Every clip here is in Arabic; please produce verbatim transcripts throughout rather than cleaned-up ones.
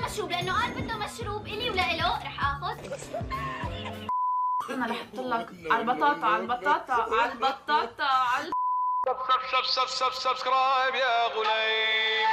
مشروب لانه قال بده مشروب الي ولا له رح اخذ. انا رح احط لك على البطاطا على البطاطا على البطاطا على سبسكرايب يا غليم.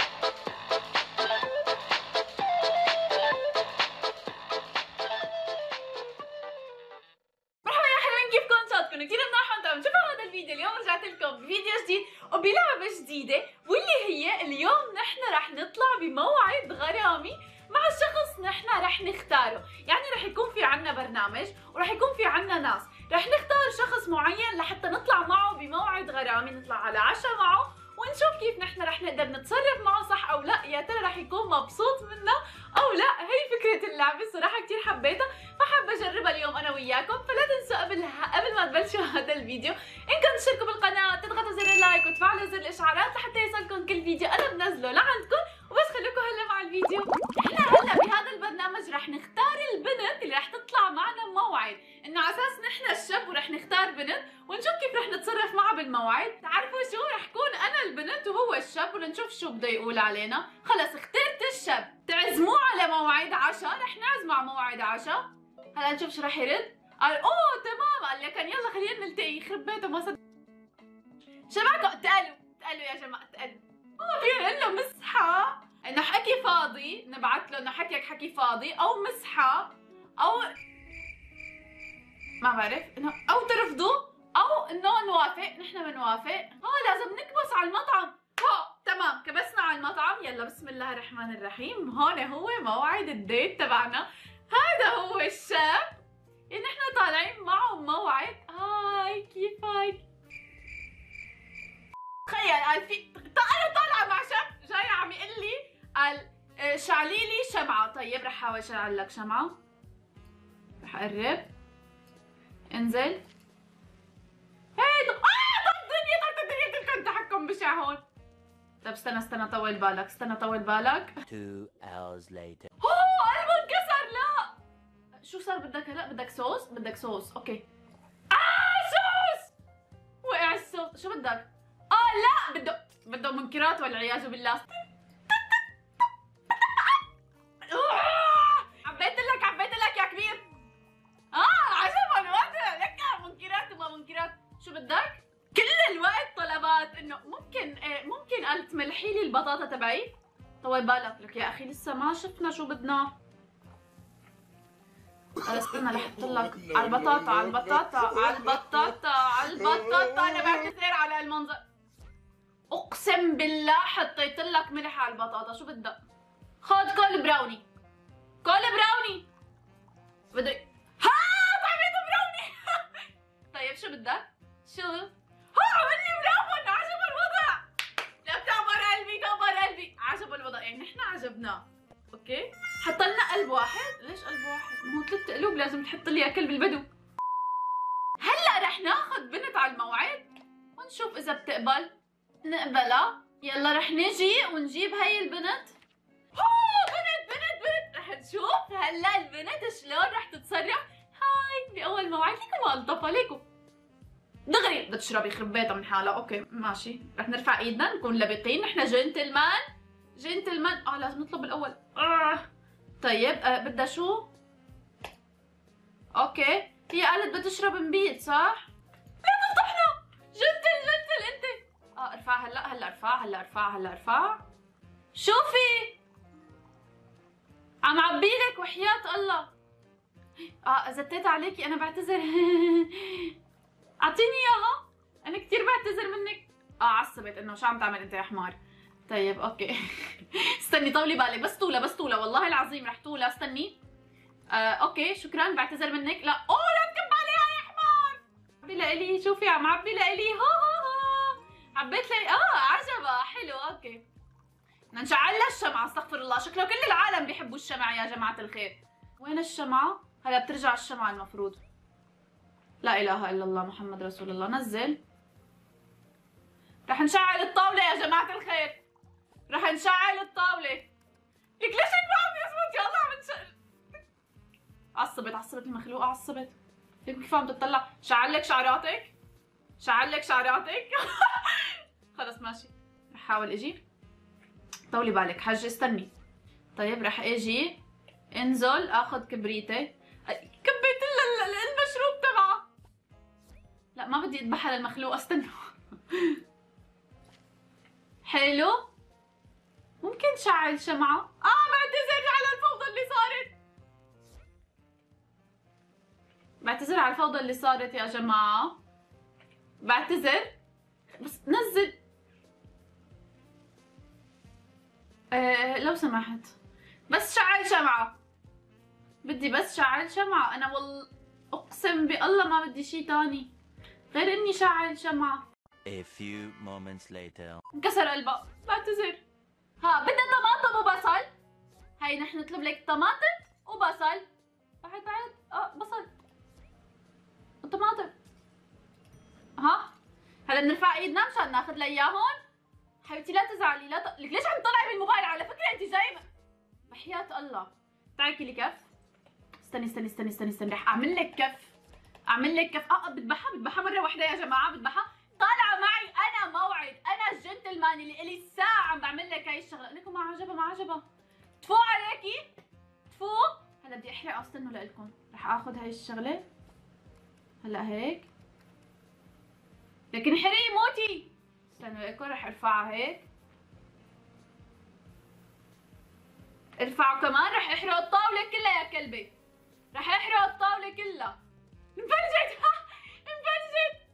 مرحبا يا حلوين، كيفكم؟ صوتكم كثير مناح وانتم عم تشوفوا هذا الفيديو. اليوم رجعت لكم بفيديو جديد وبلعبه جديده، واللي هي اليوم نحن رح نطلع بموعد غرامي مع شخص نحن رح نختاره. يعني رح يكون في عنا برنامج ورح يكون في عنا ناس، رح نختار شخص معين لحتى نطلع معه بموعد غرامي، نطلع على عشاء معه ونشوف كيف نحن رح نقدر نتصرف معه صح او لا، يا ترى رح يكون مبسوط منا او لا. هي فكرة اللعبة، صراحة كثير حبيتها فحابة اجربها اليوم انا وياكم. فلا تنسوا قبل قبل ما تبلشوا هذا الفيديو انكم تشتركوا بالقناة، تضغطوا زر اللايك وتفعلوا زر الاشعارات لحتى يوصلكم كل فيديو انا بنزله لعندكم. وبس خليكم هلا مع الفيديو. احنا هلا بهذا البرنامج رح نختار البنت اللي رح تطلع معنا بموعد، انه على اساس نحن الشاب ورح نختار بنت ونشوف كيف رح نتصرف معها بالموعد. تعرفوا شو؟ رح كون انا البنت وهو الشاب ونشوف شو بده يقول علينا. خلص اخترت الشاب، تعزموه على موعد عشاء، رح نعزمه على موعد عشاء. هلا نشوف شو رح يرد. قال اوه تمام، قال لكن يلا خلينا نلتقي. يخرب بيته ما صدق. شبعكم؟ تقلوا تقلوا يا جماعه تقلوا. اه فينا نقول له مسحه انه حكي فاضي، نبعث له انه حكيك حكي فاضي او مسحه او ما بعرف انه او ترفضوا او انه نوافق. نحن بنوافق. اه لازم نكبس على المطعم. اه تمام كبسنا على المطعم. يلا بسم الله الرحمن الرحيم. هون هو موعد الديت تبعنا. هذا هو الشاب اللي نحن طالعين معه موعد. هاي كيفك؟ تخيل قال في انا طالعه مع شاب جاي عم يقول لي قال شعلي لي شمعه. طيب رح احاول اشعل لك شمعه. رح اقرب انزل. هيدا اه طب الدنيا طب الدنيا بدكم تحكم بشع هون. طب استنى استنى طول بالك استنى طول بالك. two hours later. اوه قلبه انكسر. لا شو صار بدك هلا؟ بدك صوص؟ بدك صوص اوكي. اه صوص وقع الصوص. شو بدك؟ اه لا بده بده منكرات والعياذ بالله. عبيت لك عبيت لك يا كبير. اه عجبه الوضع لك منكرات وما منكرات. شو بدك؟ كل الوقت طلبات انه ممكن إيه ممكن قال تملحي لي البطاطا تبعي. طول بالك لك يا اخي لسه ما شفنا شو بدنا. استنى رح احط لك على البطاطا على البطاطا على البطاطا على البطاطا. انا بعتذر على المنظر، اقسم بالله حطيت لك ملح على البطاطا. شو بدك؟ خذ كول براوني كول براوني. بدي ها طعمته براوني. طيب شو بدك؟ شو؟ ها عمل لي برافو انه عجبه الوضع. لا كبر قلبي كبر قلبي. عجبه الوضع يعني نحن عجبناه. اوكي حط لنا قلب واحد. ليش قلب واحد؟ مو ثلاث قلوب لازم تحط لي اكل بالبدو. هلا رح ناخذ بنت على الموعد ونشوف اذا بتقبل. نقبلها. يلا رح نجي ونجيب هي البنت. اوه بنت بنت بنت. رح نشوف هلا البنت شلون رح تتصرف. هاي باول موعد ليكم ملطفه ليكم دغري بدها تشرب يخرب بيتها من حالها. اوكي ماشي رح نرفع ايدنا نكون لبقين نحن جنتلمان جنتلمان. اه لازم نطلب الاول. آه. طيب آه بدها شو؟ اوكي هي قالت بدها تشرب مبيض صح؟ لا تفضحنا. جنتل جنتل انت. اه ارفع هلا هلا ارفع هلا ارفع هلا ارفع. شوفي عم عبيلك وحياة الله. اه زتيت عليكي انا بعتذر. اعطيني اياها انا كثير بعتذر منك. اه عصبت انه شو عم تعمل انت يا حمار. طيب اوكي. استني طولي بالك بس طولة بس طولة والله العظيم رح طولة. استني آه اوكي شكرا بعتذر منك. لا اوه لا تكب عليها يا حمار. عبي لإلي شوفي عم عبي لإلي. ها ها ها عبيت لي. اه عجبها حلو. اوكي بدنا نشعل لها الشمعة. استغفر الله شكله كل العالم بيحبوا الشمع يا جماعة الخير. وين الشمعة؟ هلا بترجع الشمعة المفروض. لا اله الا الله محمد رسول الله. نزل. رح نشعل الطاولة يا جماعة الخير. رح نشعل الطاولة. لك ليش هيك ما عم يزبط؟ يلا عم نشعل. عصبت عصبت المخلوقة عصبت. كيف عم تطلع؟ شعل لك شعراتك؟ شعل لك شعراتك؟ خلص ماشي رح احاول اجي. طولي بالك حج استني. طيب رح اجي انزل اخذ كبريتة، كبيت المشروب تبعه. لا ما بدي اذبحها للمخلوق، استنوا. حلو، ممكن شعل شمعة. اه بعتذر على الفوضى اللي صارت، بعتذر على الفوضى اللي صارت يا جماعة، بعتذر. بس نزل آه لو سمحت، بس شعل شمعة، بدي بس شعل شمعة. أنا والله أقسم بالله ما بدي شي تاني غير إني شعل شمعة. A few moments later. انكسر قلبها، بعتذر. ها بدها طماطم وبصل. هاي نحن نطلب لك طماطم وبصل. بعد بعد اه بصل وطماطم. ها هلا بنرفع ايدنا مشان ناخذ لها اياهم. حبيبتي لا تزعلي، لا ت... لك ليش عم تطلعي بالموبايل؟ على فكره انت جايبه بحياة الله. تعي لي كف. استني استني استني استني استني رح اعمل لك كف، اعمل لك كف. اه بذبحها بذبحها مره واحده يا جماعه، بذبحها. طالعه معي انا موعد، انا الجنتلمان اللي الي الساعه عم بعمل لك هاي الشغله. لكم ما عجبها ما عجبها تفو عليكي تفو. هلا بدي احرقها، استنوا لكم رح اخذ هاي الشغله هلا هيك، لكن حرقي موتي. استنوا لكم رح ارفعها هيك، ارفعوا كمان. رح احرق الطاوله كلها يا كلبي، رح احرق الطاوله كلها. انفلجت انفلجت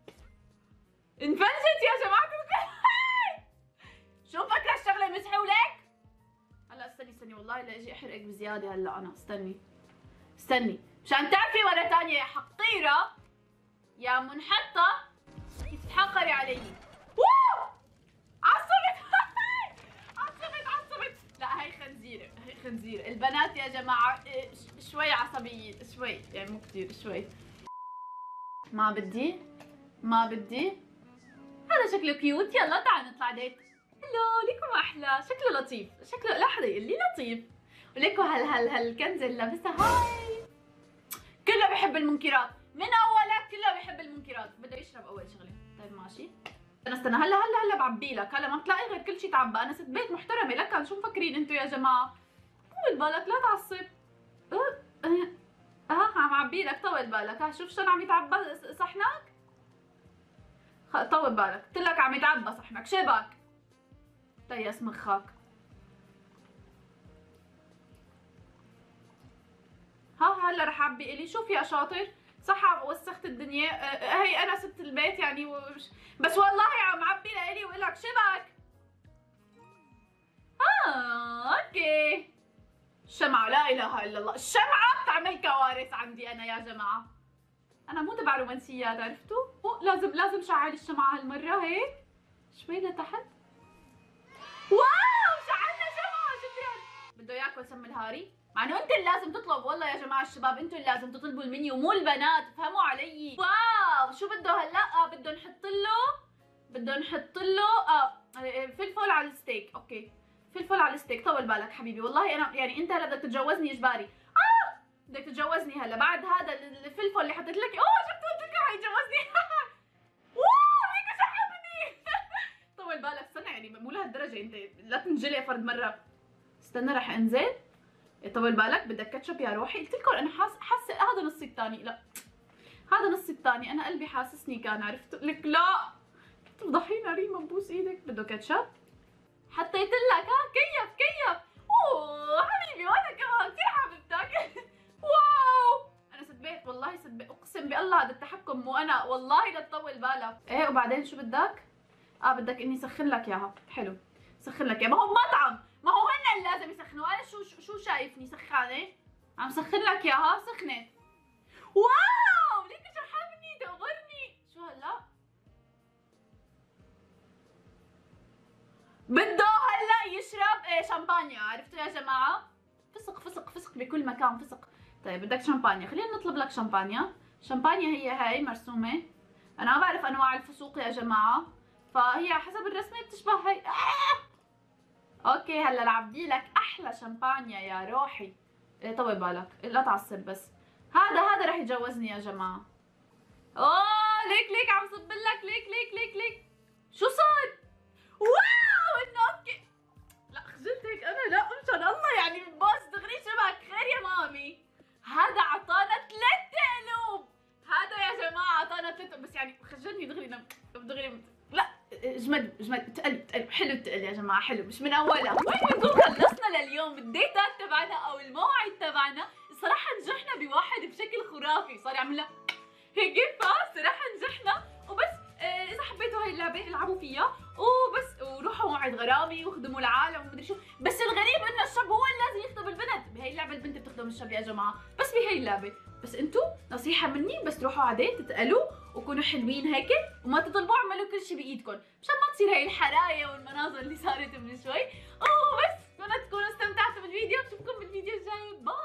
انفلجت يا جماعة الخير. شو فكرة الشغلة مسحولك؟ هلا استني استني والله لا اجي احرقك بزيادة هلا انا. استني استني مشان تعرفي مرة ثانية يا حقيرة يا منحطة كيف تتحقري علي. ووو عصبت عصبت عصبت. لا هي خنزيرة، هي خنزيرة. البنات يا جماعة شوي عصبيين، شوي يعني مو كثير، شوي. ما بدي ما بدي. هذا شكله كيوت، يلا تعال نطلع ديت. هلو ليكم احلى، شكله لطيف، شكله لا حدا يقول لي لطيف. وليكم هال هال هالكنزه اللي لابسها هاي كله بحب المنكرات، من اولك كله بحب المنكرات. بده يشرب اول شغله. طيب ماشي، استنى استنى هلا هلا هلا بعبي لك. هلا ما بتلاقي غير كل شيء تعبى. انا ست بيت محترمه لك، شو مفكرين انتم يا جماعه؟ طول بالك لا تعصب. اه اه عم عبي لك، طول بالك. ها شوف شلون عم يتعبى صحنك. طول بالك، قلت لك عم يتعبى صحنك، شبك تيس مخك. ها هلا رح اعبي الي. شوف يا شاطر صح وسخت الدنيا. آه هي انا ست البيت يعني وش... بس والله عم عبي لإلي واقول لك شبك. اه اوكي. الشمعة لا اله الا الله، الشمعة بتعمل كوارث عندي انا يا جماعة. انا مو تبع رومانسيات عرفتوا؟ لازم لازم شعل الشمعة هالمرة هيك شوي لتحت. واو شعلنا شمعة، شكرا. بده ياكل سم الهاري، مع انه انت اللي لازم تطلب. والله يا جماعة الشباب انتوا اللي لازم تطلبوا المنيو مو البنات، فهموا علي. واو شو بده هلا؟ اه بده نحط له بده نحط له اه فلفل على الستيك. اوكي فلفل على الستيك. طول بالك حبيبي، والله انا يعني انت هلا بدك تتجوزني اجباري. اه بدك تتجوزني هلا بعد هذا الفلفل اللي حطيت لك. اوه شفتوا قلت لكم حيتجوزني. واو هيك سحبني. طول بالك استنى يعني مو لهالدرجه، انت لا تنجلي فرد مره. استنى رح انزل. طول بالك بدك كاتشب يا روحي. قلت لكم انا حاسه حاسه هذا نصي الثاني. لا هذا نصي الثاني، انا قلبي حاسسني كان. عرفت لك لا تفضحينا ريما ببوس ايدك. بده كاتشب حطيت لك. ها كيف كيف. اوه حبيبي وانا كمان كثير حبيبتك. واو انا ست بيت والله ست بيت، اقسم بالله هذا التحكم مو انا والله. لا تطول بالك. ايه وبعدين شو بدك؟ اه بدك اني سخن لك اياها. حلو سخن لك اياها. ما هو مطعم، ما هو هن اللي لازم يسخنوا. انا شو شو شايفني سخانه؟ عم سخن لك اياها. سخنت. واو ليك شحنني تغرني. شو هلا؟ بده هلا يشرب ايه شامبانيا. عرفتوا يا جماعه؟ فسق فسق فسق بكل مكان فسق. طيب بدك شامبانيا، خلينا نطلب لك شامبانيا. شامبانيا هي هاي مرسومه. انا ما بعرف انواع الفسوق يا جماعه، فهي حسب الرسمه بتشبه هاي. آه! اوكي هلا لعبي لك احلى شامبانيا يا روحي. إيه طول بالك لا تعصب. بس هذا هذا رح يجوزني يا جماعه. اوه ليك ليك عم صب لك. ليك ليك ليك ليك شو صار؟ واو انه اوكي. لا خجلت هيك انا. لا مشان الله التقل، حلو التقل يا جماعه، حلو مش من اولها. وهيك بنكون خلصنا لليوم الديتات تبعنا او الموعد تبعنا. الصراحه نجحنا بواحد بشكل خرافي، صار يعمل لنا هيك، فصراحه نجحنا. وبس آه اذا حبيتوا هاي اللعبه العبوا فيها وبس، وروحوا موعد غرامي واخدموا العالم ومدري شو. بس الغريب انه الشاب هو اللي لازم يخدم البنت بهي اللعبه، البنت بتخدم الشاب يا جماعه، بس بهي اللعبه. بس انتو نصيحه مني، بس روحوا على ديت تتقلوا وكونوا حلوين هيك، وما تطلبوا اعملوا كل شيء بايدكم مشان ما تصير هاي الحرايه والمناظر اللي صارت من شوي. وبس اتمنى تكونوا استمتعتوا بالفيديو، بشوفكم بالفيديو الجاي. باي.